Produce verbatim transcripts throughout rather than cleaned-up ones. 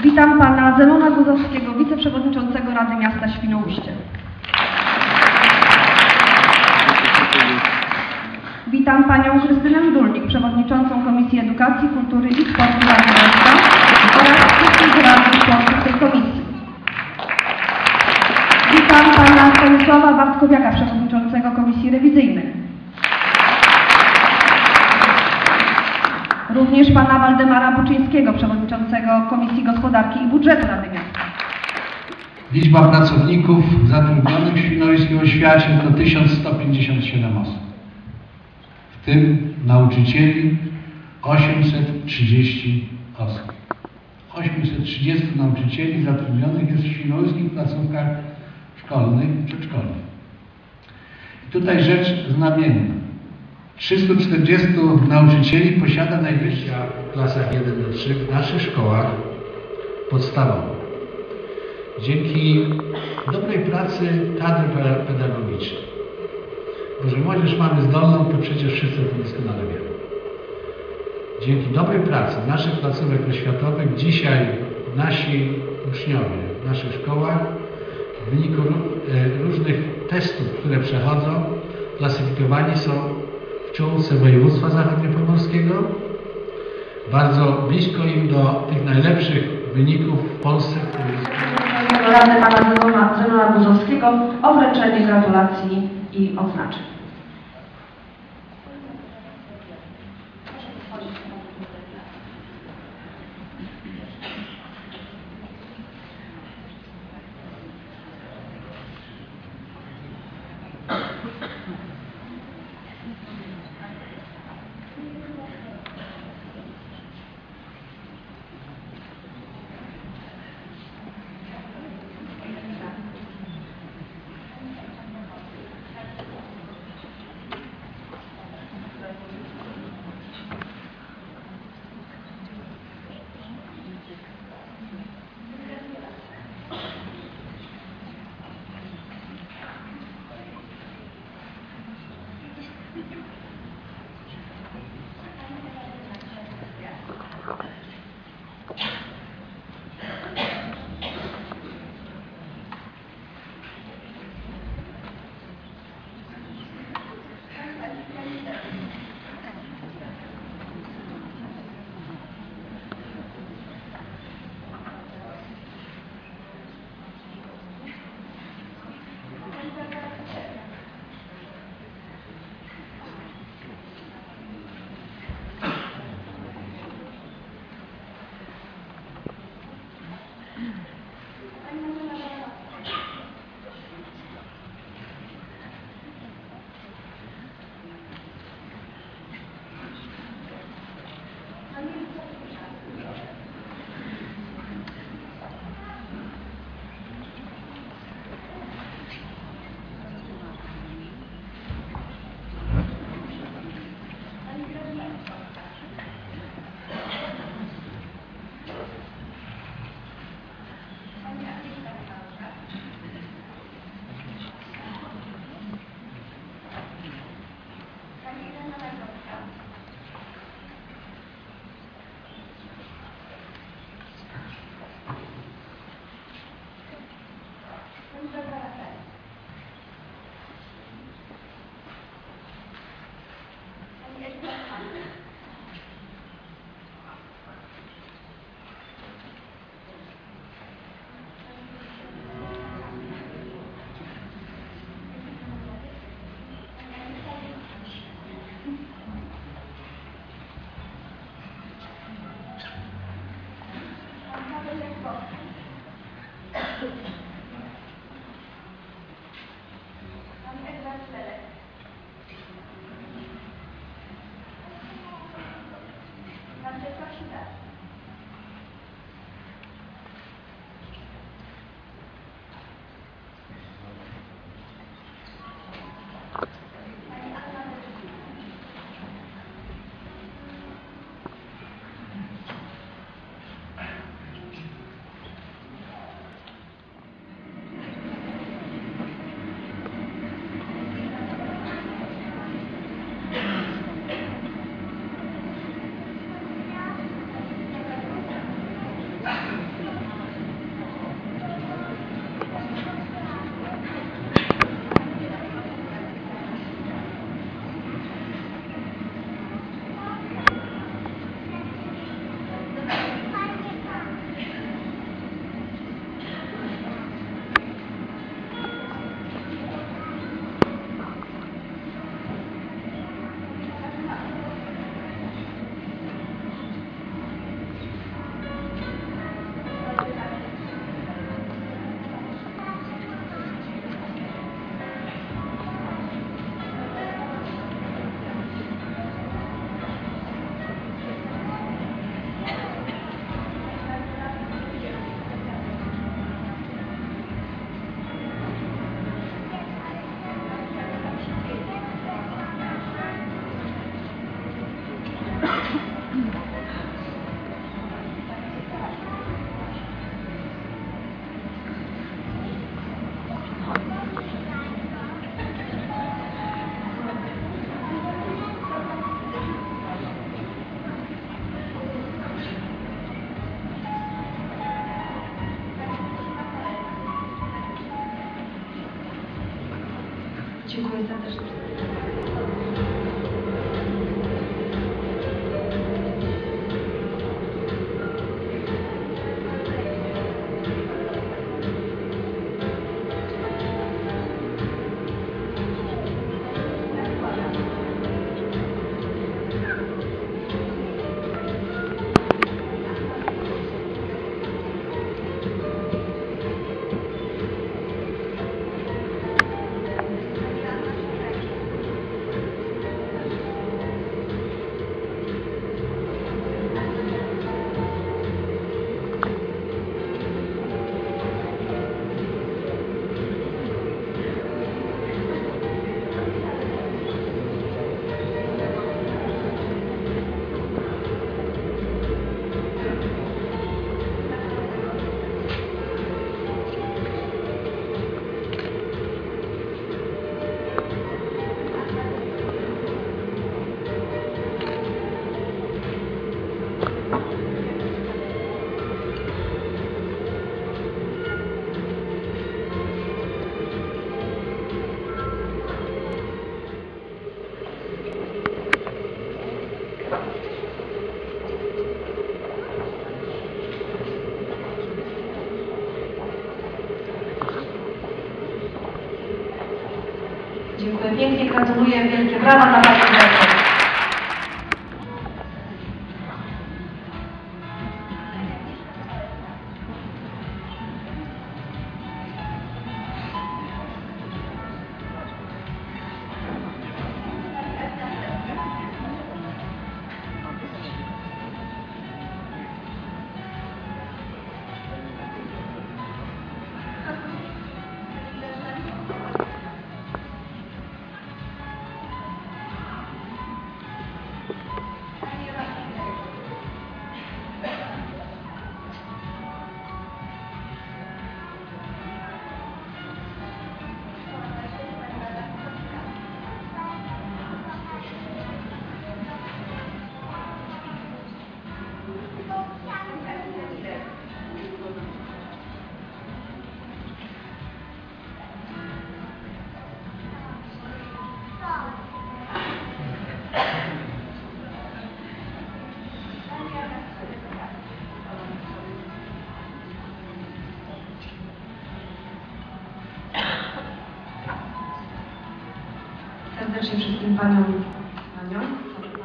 Witam pana Zenona Guzowskiego, wiceprzewodniczącego Rady Miasta Świnoujście. Witam panią Krystynę Dulnik, przewodniczącą Komisji Edukacji, Kultury i Sportu Rady Miasta oraz wszystkich radnych członków tej komisji. Witam pana Stanisława Bartkowiaka, przewodniczącego Komisji Rewizyjnej. Również pana Waldemara Buczyńskiego, przewodniczącego Komisji Gospodarki i Budżetu Rady Miasta. Liczba pracowników zatrudnionych w Świnoujskiej Oświacie to tysiąc sto pięćdziesiąt siedem osób. W tym nauczycieli osiemset trzydzieści osób. osiemset trzydzieści nauczycieli zatrudnionych jest w świnoujskich placówkach szkolnych i przedszkolnych. I tutaj rzecz znamienna. trzystu czterdziestu nauczycieli posiada najwyższa w klasach jeden do trzech w naszych szkołach podstawowych. Dzięki dobrej pracy kadry pedagogicznej. Bo że młodzież mamy zdolną, to przecież wszyscy to doskonale wiemy. Dzięki dobrej pracy naszych placówek oświatowych dzisiaj nasi uczniowie w naszych szkołach w wyniku różnych testów, które przechodzą, klasyfikowani są w czołówce województwa zachodniopomorskiego. Bardzo blisko im do tych najlepszych wyników w Polsce. Do Rady pana Zenona, Zenona Guzowskiego o wręczenie gratulacji i odznaczeń. Dziękuję serdecznie. Dziękuję pięknie, gratuluję, wielkie brawa dla Pani Dyrektor. Serdecznie wszystkim Paniom i Paniom.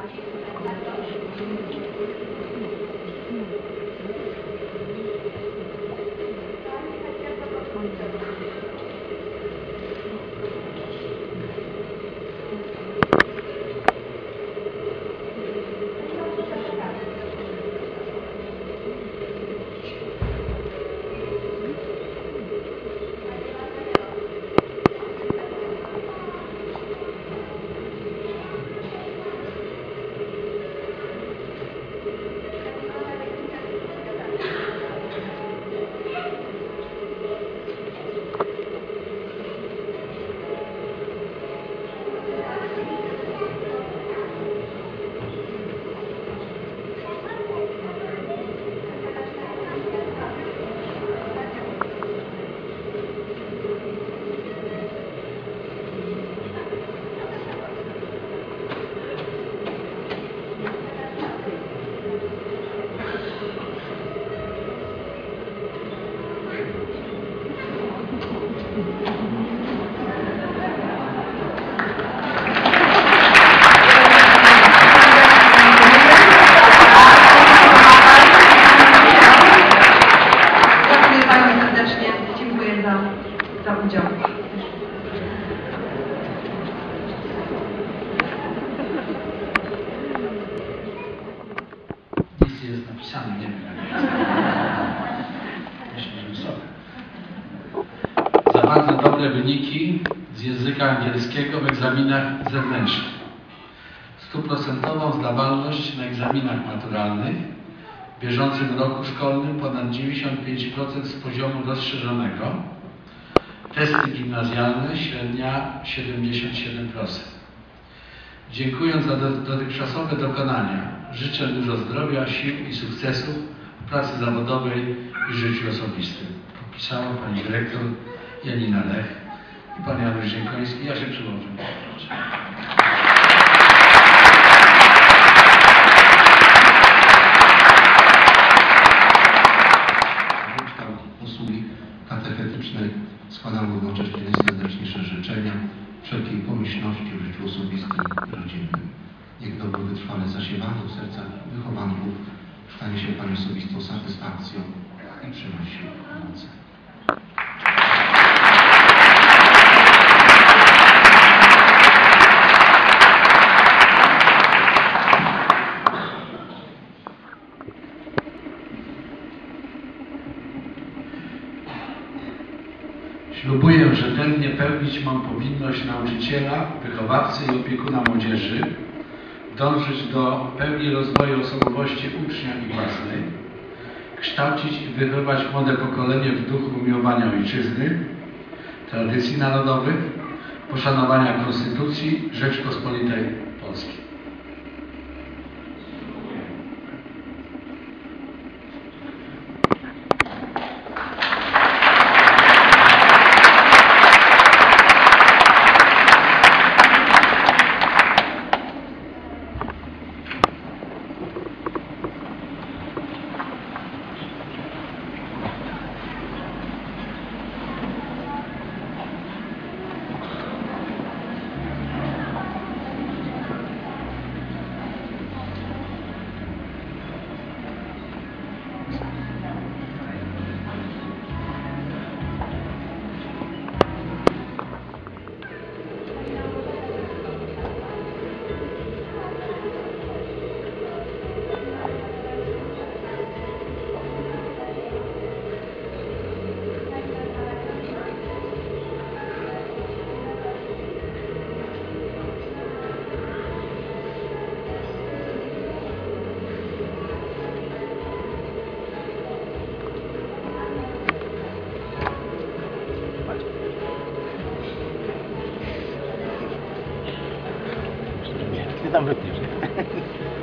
napisane, nie wiem. Myślę, że wysoko. Za bardzo dobre wyniki z języka angielskiego w egzaminach zewnętrznych. Stuprocentową zdawalność na egzaminach maturalnych. W bieżącym roku szkolnym ponad dziewięćdziesiąt pięć procent z poziomu rozszerzonego. Testy gimnazjalne średnia siedemdziesiąt siedem procent. Dziękując za dotychczasowe dokonania, życzę dużo zdrowia, sił i sukcesów w pracy zawodowej i życiu osobistym. Podpisała pani dyrektor Janina Lech i pan Janusz Ziękoński. Ja się przyłączę. Usługi katechetycznej składam równocześnie najserdeczniejsze życzenia wszelkiej pomyślności w życiu osobistym i rodzinnym. Niech dobro wytrwale zasiewany w sercach wychowanków stanie się Pani osobistą satysfakcją i przynosi owoce. Ślubuję rzetelnie pełnić mam powinność nauczyciela, wychowawcy i opiekuna młodzieży, dążyć do pełni rozwoju osobowości ucznia i własnej, kształcić i wychowywać młode pokolenie w duchu umiłowania ojczyzny, tradycji narodowych, poszanowania Konstytucji Rzeczpospolitej Polskiej. Ty tam wytniesz, nie?